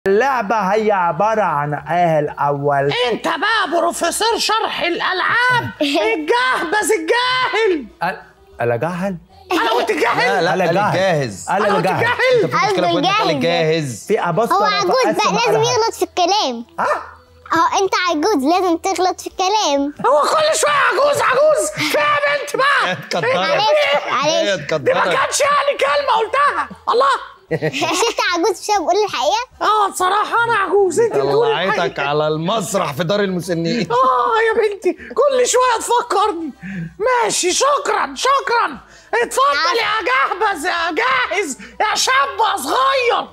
اللعبة هي عبارة عن ايه الأول؟ انت بقى بروفيسور شرح الألعاب الجهبذ الجاهل. أنا جاهل؟ أنا قلت جاهل؟ لا أنا جاهز. أنا قلت جاهل. جاهل. انت في مشكلة في ودنك. قال جاهز. في أبوستر هو عجوز بقى لازم يغلط في الكلام. اه انت عجوز لازم تغلط في الكلام. هو كل شوية عجوز فيها يا بنت بقى. معلش دي ما كانتش يعني كلمة قلتها. الله. مش انت عجوز مش بقول الحقيقة؟ بصراحة أنا عجوز. انت بتقولي الحقيقة. طلعتك على المسرح في دار المسنين. يا بنتي كل شوية تفكرني. ماشي شكرا. اتفضل يا جهبذ يا جاهز يا شاب صغير.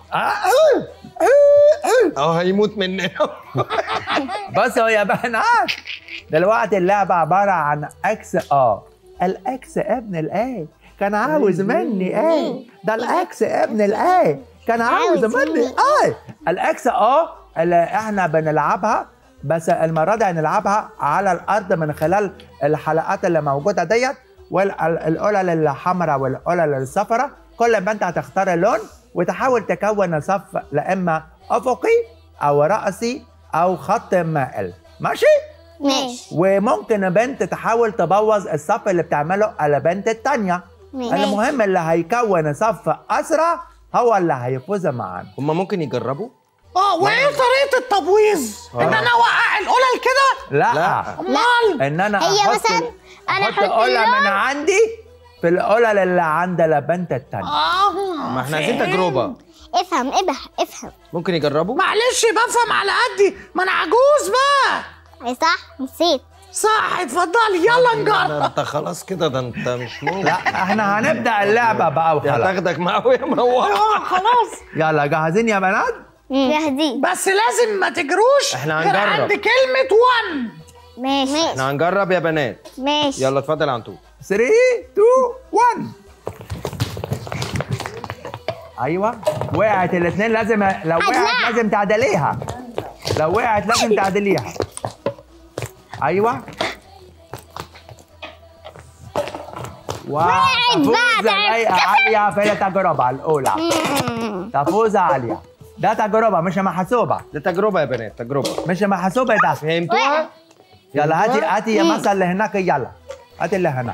هيموت مننا. بصوا يا بنات، دلوقتي اللعبة عبارة عن اكس. الاكس ابن الايه كان عاوز مني ايه؟ ده الاكس ابن الايه كان عاوز مني ايه؟ الاكس اللي احنا بنلعبها، بس المرة دي هنلعبها على الارض من خلال الحلقات اللي موجودة ديت، والقلل الحمراء والقلل الصفراء. كل بنت هتختار لون وتحاول تكون صف، لا اما افقي او رأسي او خط مائل. ماشي؟ وممكن بنت تحاول تبوظ الصف اللي بتعمله البنت التانية. المهم اللي هيكون صف اسرع هو اللي هيفوز معانا. هما ممكن يجربوا؟ وايه طريقة التبويظ؟ ان انا اوقع القلل كده؟ لا امال ان انا هي مثلا انا احط قلة من عندي في القلل اللي عند البنت التانية. ما احنا عايزين تجربة. افهم. ممكن يجربوا؟ معلش بفهم على قدي، ما انا عجوز بقى. اي صح نسيت. صح اتفضلي يلا نجرب. انت خلاص كده، ده انت مش ممكن. لا احنا هنبدأ اللعبة بقى وخلاص. هتاخدك معاه وهي مروحة. خلاص يلا جاهزين يا بنات؟ جاهزين. بس لازم ما تجروش احنا غير هنجرب. عند كلمة 1. ماشي احنا هنجرب يا بنات. ماشي يلا اتفضل يا عنتو. 3 2 1. ايوه وقعت الاثنين، لازم لو وقعت لازم تعدليها. لو وقعت لازم تعدليها. ايوه وتفوز عالية في التجربة الأولى. تفوز عالية. ده تجربة مش محسوبة. ده تجربة يا بنات، تجربة مش محسوبة ده. فهمتوها؟ يلا هاتي يا مسا اللي هناك. يلا هاتي اللي هناك.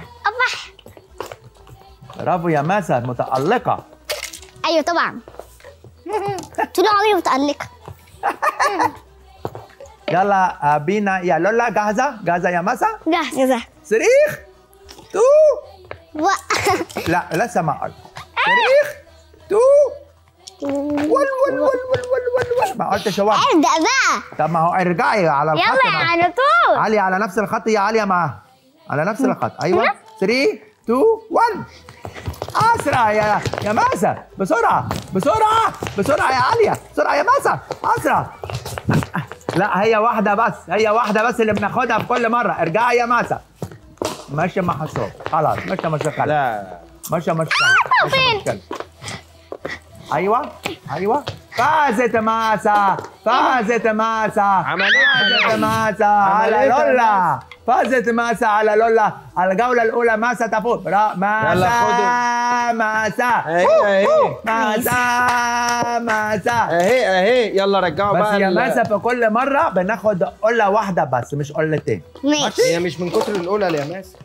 برافو يا مسا متألقة. ايوه طبعا طول عمري متألقة. يلا بينا يا لولا. جاهزة يا مسا؟ جاهزة. صريخ 2 لا لسه ما قلت. صريخ 2 ول ما قلتش واحد. ابدأ بقى. طب ما هو ارجعي على الخط. يلا يا عنتو. علي على نفس الخط يا عليا معاها. على نفس الخط. ايوه 3 2 1. اسرع يا ماسة. بسرعة يا عليا. بسرعة يا ماسة. اسرع. لا هي واحدة بس اللي بناخدها في كل مرة. ارجعي يا ماسة. ماشي محسوب خلاص. مش مشكلة. لا مش مشكلة. ايوه فازت ماسة. فازت ماسة على لولا. الجولة الأولى ماسة تفوز. ماسة. اهي يلا رجعوا بقى. بس يا ماسة في كل مرة بناخد قلة واحدة بس مش قلتين. ماشي. هي مش من كتر القلل يا ماسة،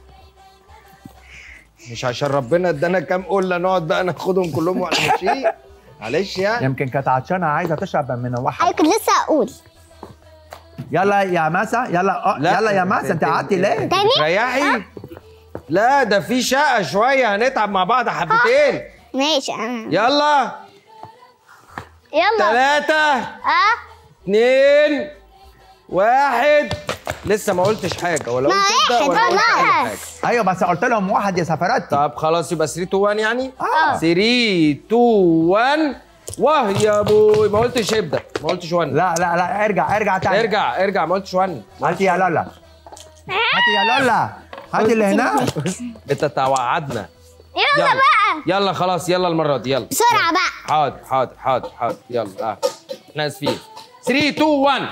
مش عشان ربنا ادانا كام قلة نقعد بقى ناخدهم كلهم واحنا ماشيين. معلش يعني. يمكن كانت عطشانة عايزة تشرب من واحد. كنت لسه اقول. يلا يا ماسة. يلا يا ماسة. انت قعدتي ليه؟ تاني؟ ريحي. لا ده في شقة شوية، هنتعب مع بعض حبتين. ماشي. يلا 3 2 1. لسه ما قلتش حاجة ولا قلت تبدأ ولا قلت أي حاجة. ايوه بس قلت لهم واحد يا سفرات. طب خلاص يبقى 3 2 1 يعني؟ 3 2 1 واه يا ابوي. ما قلتش ابدأ، ما قلتش 1. لا ارجع تاني. ارجع ما قلتش 1. هاتي يا لولا. هاتي اللي هناك. انت توعدنا. يلا بقى. يلا خلاص يلا المرة دي يلا. بسرعة بقى. حاضر يلا. احنا اسفين. 3 2 1.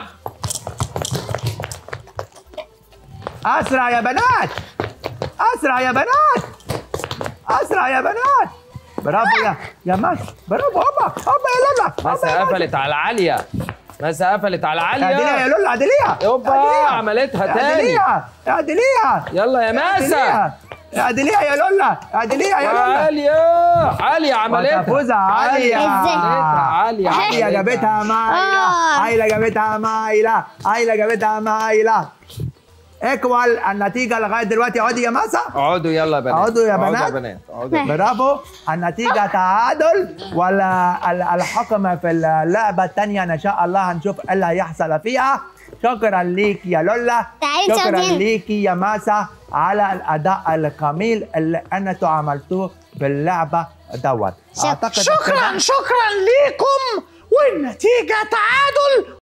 اسرع يا بنات. برافو يا ماسة، برافو. هوبا يا لولا. ماسة قفلت على عالية، ماسة قفلت على عالية. اعدليها يا لولا، اعدليها. يوبا عملتها تاني. اعدليها. يلا يا ماسة. اعدليها يا لولا، اعدليها يا لولا. عالية عملتها. فوزة عالية. عالية جابتها مايلة. اكوال النتيجة لغاية دلوقتي. اقعدي يا ماسة. اقعدوا يلا يا بنات. اقعدوا يا بنات. برافو. النتيجة تعادل، ولا الحكم في اللعبة الثانية إن شاء الله هنشوف إيه اللي هيحصل فيها. شكرا ليك يا لولا، شكرا ليك يا ماسة على الأداء الجميل اللي أنتوا عملتوه باللعبة دوت. شكرا ليكم، والنتيجة تعادل